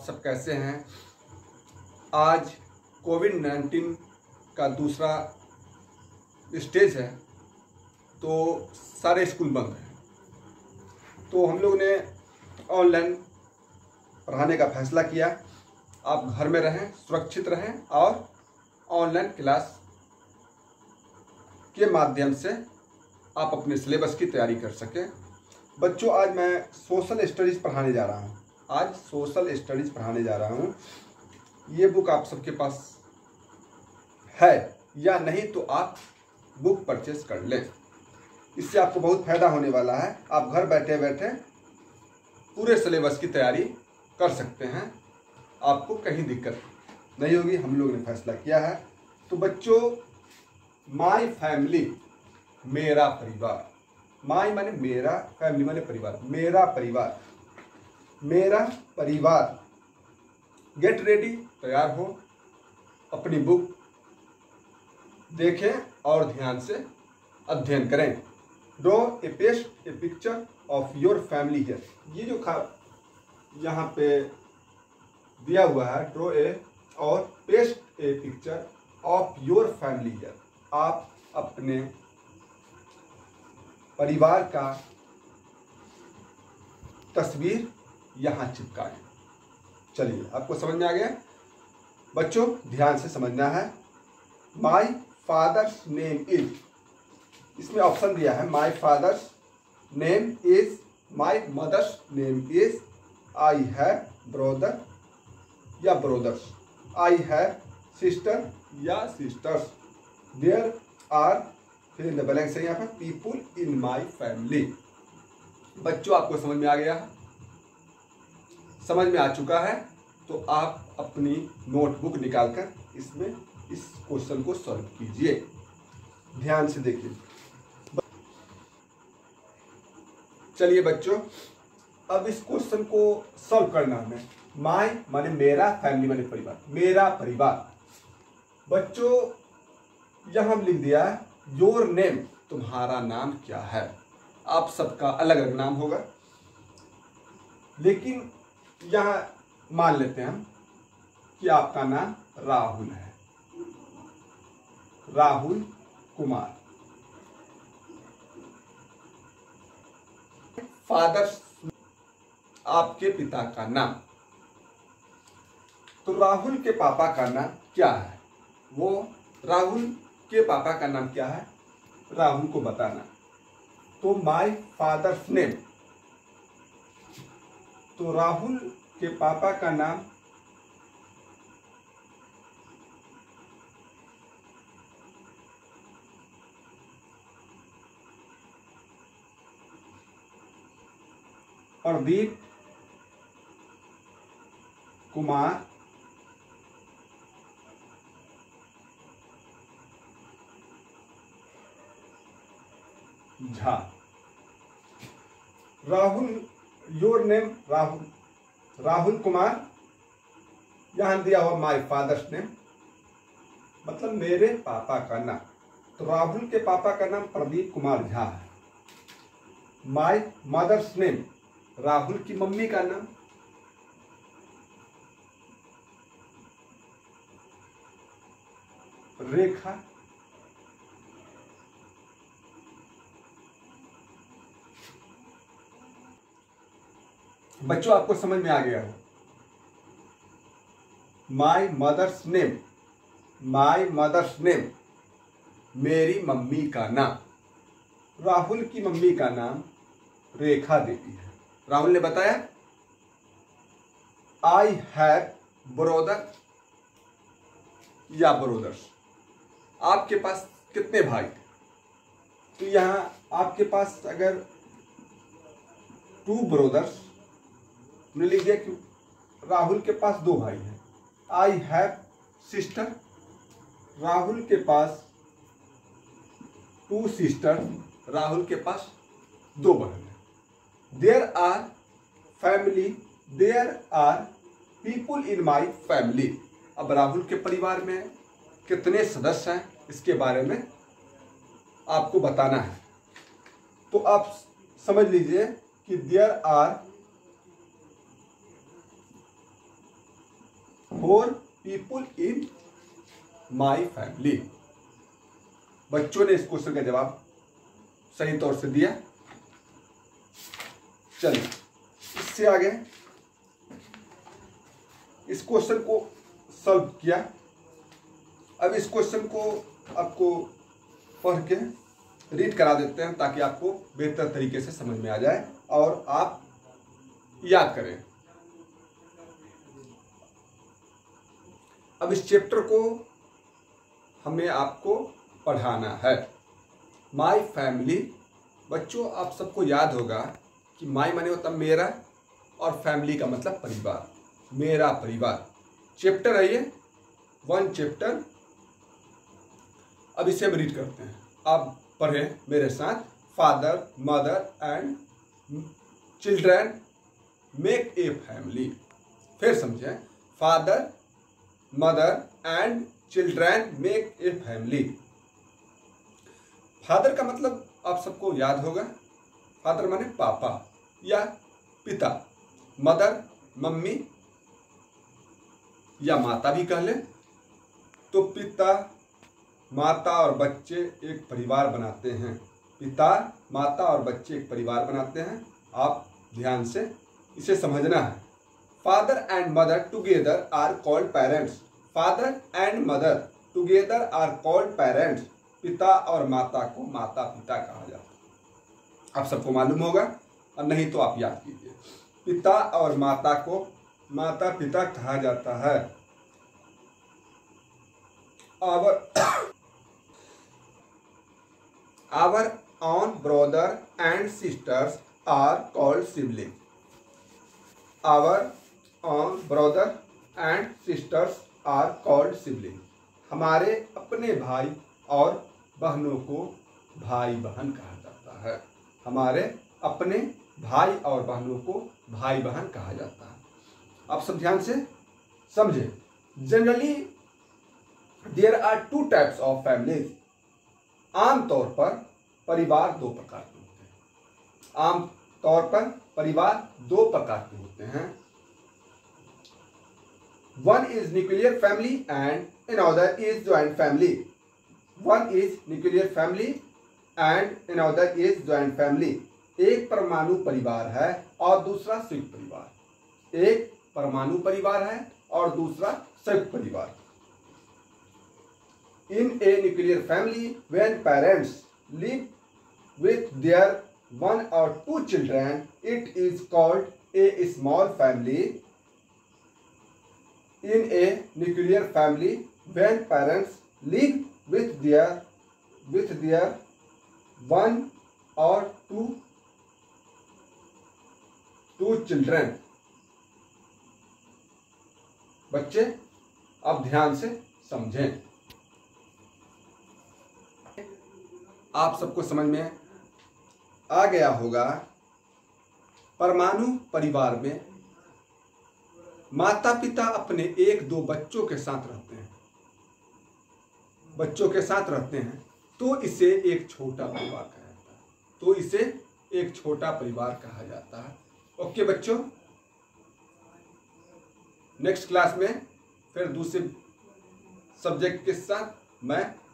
सब कैसे हैं। आज कोविड-19 का दूसरा स्टेज है तो सारे स्कूल बंद हैं, तो हम लोग ने ऑनलाइन पढ़ाने का फैसला किया। आप घर में रहें, सुरक्षित रहें और ऑनलाइन क्लास के माध्यम से आप अपने सिलेबस की तैयारी कर सकें। बच्चों, आज मैं सोशल स्टडीज़ पढ़ाने जा रहा हूँ। ये बुक आप सबके पास है या नहीं तो आप बुक परचेस कर लें। इससे आपको बहुत फायदा होने वाला है। आप घर बैठे बैठे पूरे सिलेबस की तैयारी कर सकते हैं, आपको कहीं दिक्कत नहीं होगी। हम लोग ने फैसला किया है। तो बच्चों, माय फैमिली मेरा परिवार, माय माने मेरा, फैमिली माने परिवार, मेरा परिवार। गेट रेडी, तैयार हो, अपनी बुक देखें और ध्यान से अध्ययन करें। Draw a paste a picture of your family here. ये जो यहाँ पे दिया हुआ है, ड्रॉ ए और paste a picture of your family here. आप अपने परिवार का तस्वीर यहाँ चिपकाएं। चलिए, आपको समझ में आ गया? बच्चों, ध्यान से समझना है। माय फादर्स नेम इज, इसमें ऑप्शन दिया है my father's name is, my mother's name is, I have brother या ब्रदर्स, आई हैव सिस्टर या सिस्टर्स, देयर आर, फिर इन द ब्लैंक्स है यहाँ पर, पीपुल इन माय फैमिली। बच्चों, आपको समझ में आ गया है? समझ में आ चुका है तो आप अपनी नोटबुक निकालकर इसमें इस क्वेश्चन को सॉल्व कीजिए। ध्यान से देखिए। चलिए बच्चों, अब इस क्वेश्चन को सॉल्व करना है। माय माने मेरा, फैमिली माने परिवार, मेरा परिवार। बच्चों, यहां हम लिख दिया है योर नेम, तुम्हारा नाम क्या है। आप सबका अलग अलग नाम होगा, लेकिन यहां मान लेते हैं हम कि आपका नाम राहुल है, राहुल कुमार। फादर्स, आपके पिता का नाम। तो राहुल के पापा का नाम क्या है? वो राहुल के पापा का नाम क्या है, राहुल को बताना। तो माय फादर्स नेम, तो राहुल के पापा का नाम प्रदीप कुमार झा। राहुल, योर नेम राहुल कुमार, यहां दिया हुआ माय फादर्स नेम, मतलब मेरे पापा का नाम। तो राहुल के पापा का नाम प्रदीप कुमार झा है। माय मदर्स नेम, राहुल की मम्मी का नाम रेखा। बच्चों, आपको समझ में आ गया हो? My mother's name, my mother's name, मेरी मम्मी का नाम। राहुल की मम्मी का नाम रेखा देवी है। राहुल ने बताया आई हैव ब्रदर या ब्रदर्स। आपके पास कितने भाई? तो यहां आपके पास अगर 2 ब्रदर्स, हमने लिख दिया कि राहुल के पास 2 भाई हैं। आई हैव सिस्टर, राहुल के पास 2 सिस्टर, राहुल के पास 2 बहन हैं। There are family, there are people in my family. अब राहुल के परिवार में कितने सदस्य हैं इसके बारे में आपको बताना है। तो आप समझ लीजिए कि there are 4 people in my family। बच्चों ने इस क्वेश्चन का जवाब सही तौर से दिया। चलिए इससे आगे इस क्वेश्चन को सॉल्व किया। अब इस क्वेश्चन को आपको पढ़ के रीड करा देते हैं ताकि आपको बेहतर तरीके से समझ में आ जाए और आप याद करें। अब इस चैप्टर को हमें आपको पढ़ाना है। माई फैमिली, बच्चों आप सबको याद होगा कि माई माने होता मेरा और फैमिली का मतलब परिवार, मेरा परिवार। चैप्टर है ये 1 चैप्टर। अब इसे हम रीड करते हैं, आप पढ़ें मेरे साथ। Father mother and children make a family. फिर समझें, father mother and children make a family. Father का मतलब आप सबको याद होगा, फादर माने पापा या पिता, मदर मम्मी या माता भी कह ले। तो पिता माता और बच्चे एक परिवार बनाते हैं। पिता माता और बच्चे एक परिवार बनाते हैं। आप ध्यान से इसे समझना है। Father and mother together are called parents. Father and mother together are called parents. पिता और माता को माता पिता कहा जाता है। आप सबको मालूम होगा, और नहीं तो आप याद कीजिए। पिता और माता को माता पिता कहा जाता है। Our own brother and sisters are called siblings. Our own brother and sisters are called siblings. हमारे अपने भाई और बहनों को भाई बहन कहा जाता है। हमारे अपने भाई और बहनों को भाई बहन कहा जाता है। आप सब ध्यान से समझे। Generally there are 2 types of families. आमतौर पर परिवार 2 प्रकार के होते हैं। आमतौर पर परिवार 2 प्रकार के होते हैं। One is nuclear family and another is joint family. One is nuclear family and another is joint family. एक परमाणु परिवार है और दूसरा संयुक्त परिवार। एक परमाणु परिवार है और दूसरा संयुक्त परिवार। In a nuclear family, when parents live with their 1 or 2 children, it is called a small family. In a nuclear family, when parents live with their 1 or 2 children. बच्चे अब ध्यान से समझें। आप सबको समझ में आ गया होगा। परमाणु परिवार में माता पिता अपने 1-2 बच्चों के साथ रहते हैं। बच्चों के साथ रहते हैं तो इसे एक छोटा परिवार कहा जाता है। तो इसे एक छोटा परिवार कहा जाता है। ओके बच्चों, नेक्स्ट क्लास में फिर दूसरे सब्जेक्ट के साथ मैं